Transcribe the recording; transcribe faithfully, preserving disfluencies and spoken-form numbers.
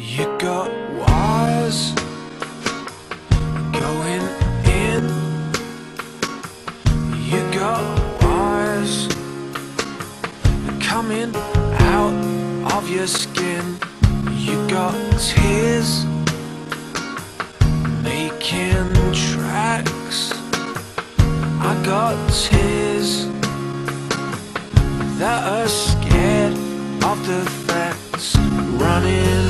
You got wires going in. You got wires coming out of your skin. You got tears making tracks. I got tears that are scared of the facts running